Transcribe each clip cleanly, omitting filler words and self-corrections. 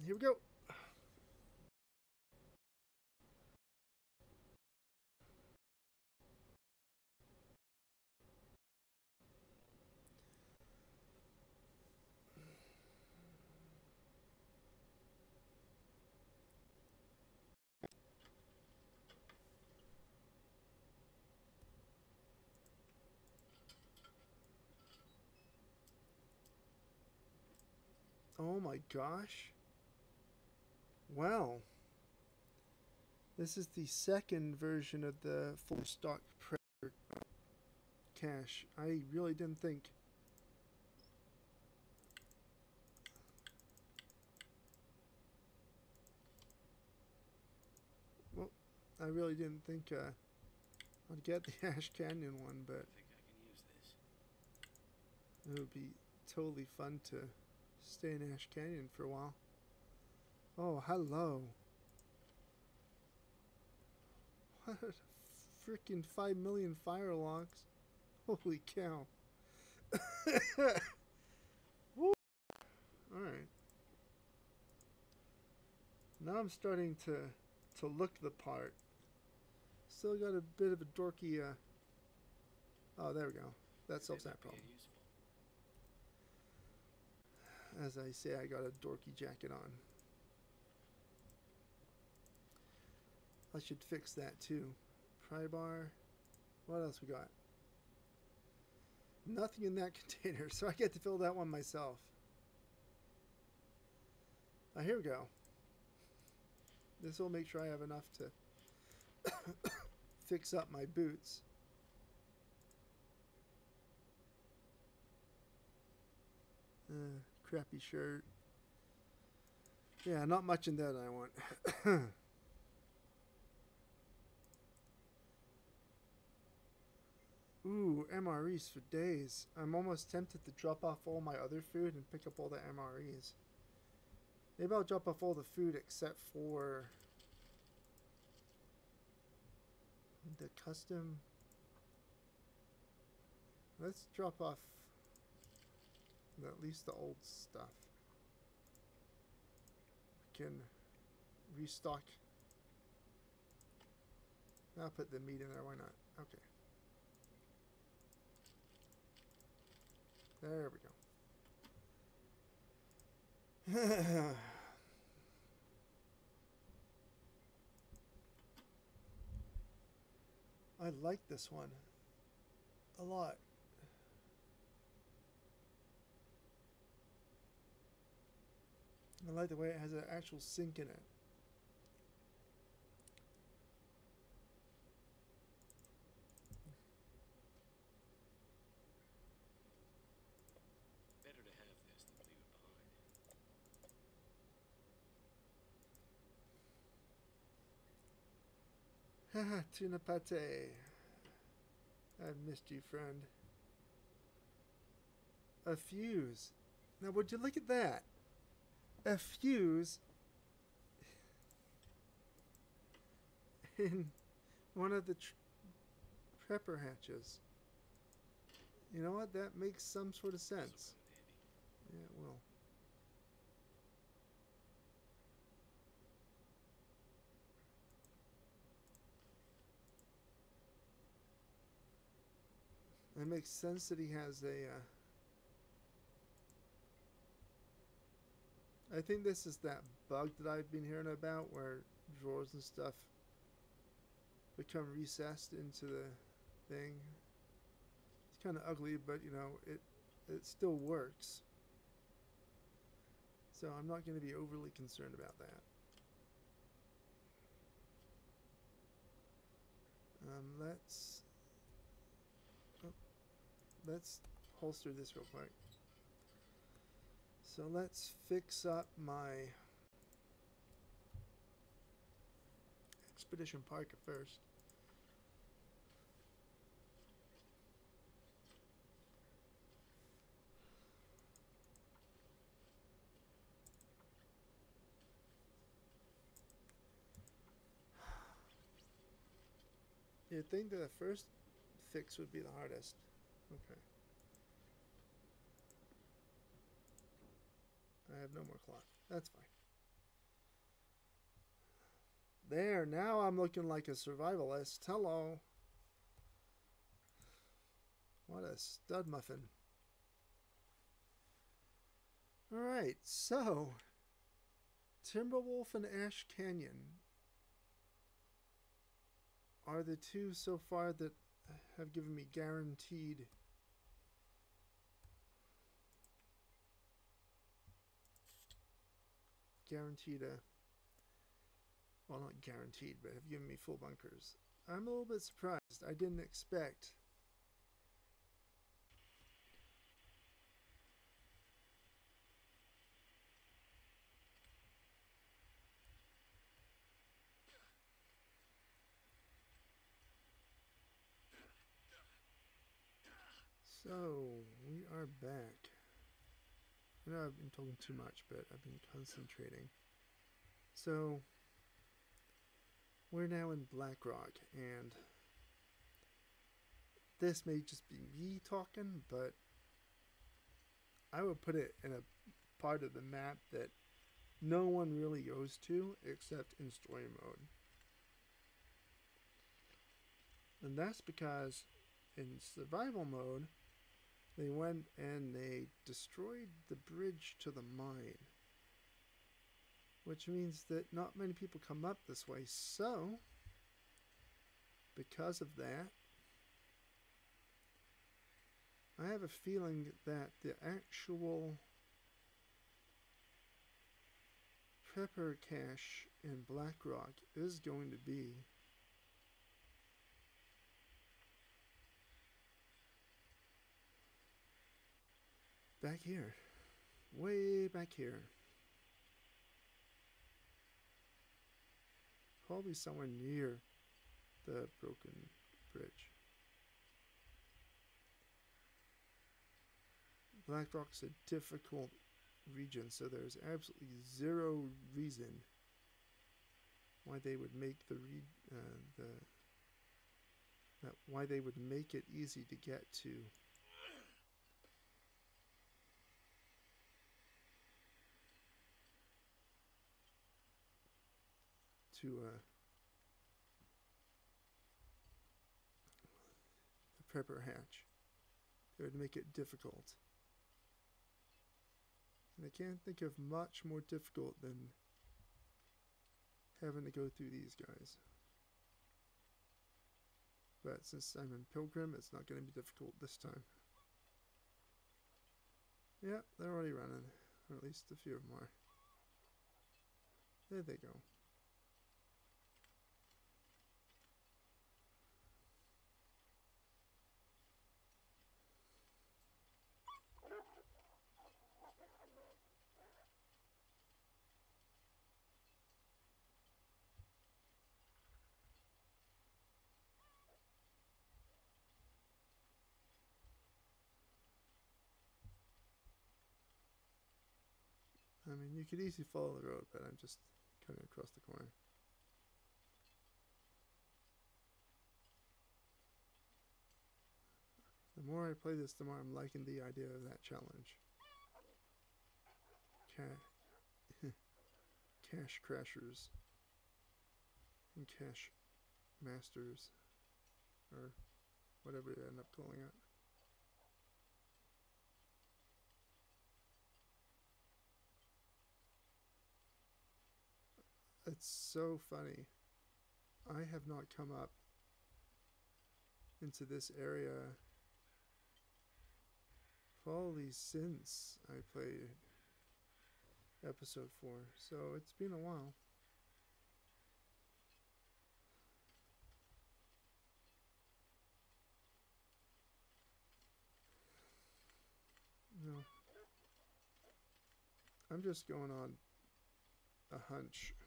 Here we go. Oh my gosh. Well, this is the second version of the full stock Predator cache. I really didn't think. Well, I really didn't think I'd get the Ash Canyon one, but I think I can use this. it would be totally fun to stay in Ash Canyon for a while. Oh, hello. What? Freaking 5 million fire logs. Holy cow. Woo. Alright. Now I'm starting to look the part. Still got a bit of a dorky oh, there we go. That solves that problem. As I say, I got a dorky jacket on. I should fix that too. Pry bar. What else we got? Nothing in that container, so I get to fill that one myself. Here we go. This will make sure I have enough to fix up my boots. Crappy shirt. Yeah, not much in that I want. Ooh, MREs for days. I'm almost tempted to drop off all my other food and pick up all the MREs. Maybe I'll drop off all the food except for the custom. Let's drop off at least the old stuff. We can restock. I'll put the meat in there, why not? Okay. There we go. I like this one a lot. I like the way it has an actual sink in it. Better to have this than leave it behind. Haha, tuna pate. I've missed you, friend. A fuse. Now, would you look at that? A fuse in one of the prepper hatches. You know what? That makes some sort of sense. Yeah, it will. It makes sense that he has a... I think this is that bug that I've been hearing about where drawers and stuff become recessed into the thing. It's kind of ugly, but you know, it still works. So I'm not going to be overly concerned about that. Let's holster this real quick. So let's fix up my Expedition Parker first. You'd think that the first fix would be the hardest. Okay. I have no more cloth. That's fine. There, now I'm looking like a survivalist. Hello. What a stud muffin. Alright, so Timberwolf and Ash Canyon are the two so far that have given me guaranteed well, not guaranteed, but have given me full bunkers. I'm a little bit surprised. I didn't expect So, we are back. I know I've been talking too much, but I've been concentrating. So, we're now in Blackrock, and this may just be me talking, but I would put it in a part of the map that no one really goes to except in story mode. And that's because in survival mode, they went and they destroyed the bridge to the mine, which means that not many people come up this way. So, because of that, I have a feeling that the actual prepper cache in Blackrock is going to be back here. Way back here. Probably somewhere near the broken bridge. Blackrock's a difficult region, so there's absolutely zero reason why they would make why they would make it easy to get to. The prepper hatch. It would make it difficult. And I can't think of much more difficult than having to go through these guys. But since I'm in Pilgrim, it's not going to be difficult this time. Yeah, they're already running. Or at least a few of them are. There they go. I mean, you could easily follow the road, but I'm just cutting across the corner. The more I play this, the more I'm liking the idea of that challenge. Cache crashers. And cache masters. Or whatever you end up calling it. It's so funny. I have not come up into this area probably since I played episode 4, so it's been a while. No, I'm just going on a hunch.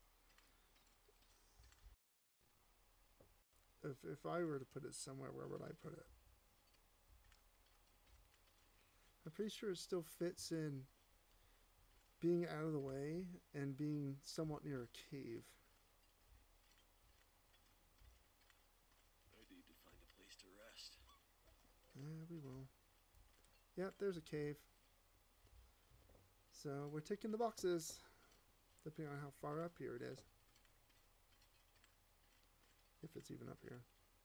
If I were to put it somewhere, where would I put it? I'm pretty sure it still fits in being out of the way and being somewhat near a cave. I need to find a place to rest. We will. Yep, there's a cave. So we're ticking the boxes, depending on how far up here it is. If it's even up here.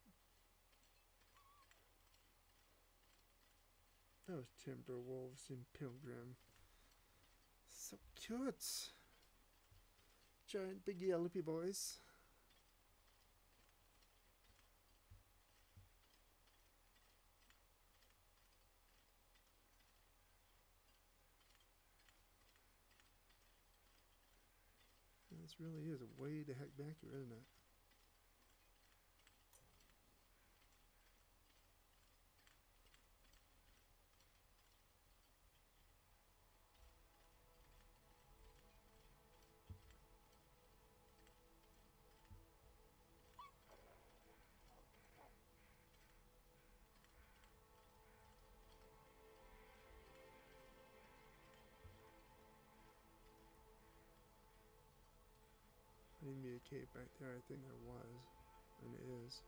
Those timber wolves in Pilgrim. So cute. Giant big yellow boys. This really is way the heck back here, isn't it? I didn't mean a cave back there. I think there was, and it is.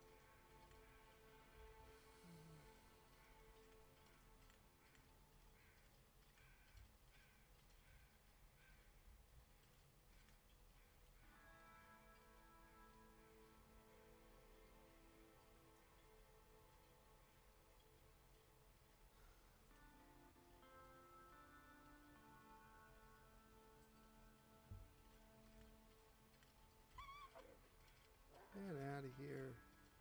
Get out of here.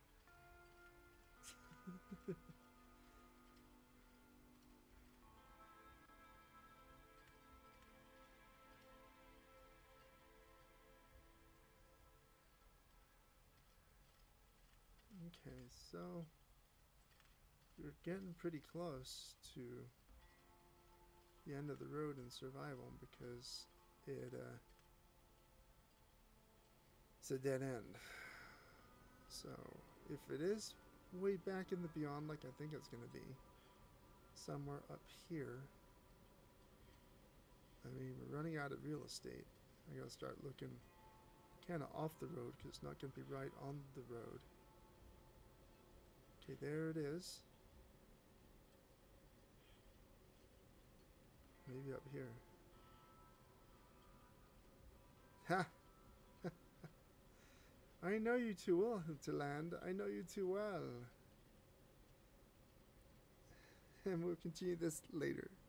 Okay, so we're getting pretty close to the end of the road in survival because it's a dead end. So if it is way back in the beyond like I think it's going to be, somewhere up here, I mean, we're running out of real estate. I gotta start looking kind of off the road because it's not going to be right on the road. Okay, there it is. Maybe up here. Ha! I know you too well to land. I know you too well. And we'll continue this later.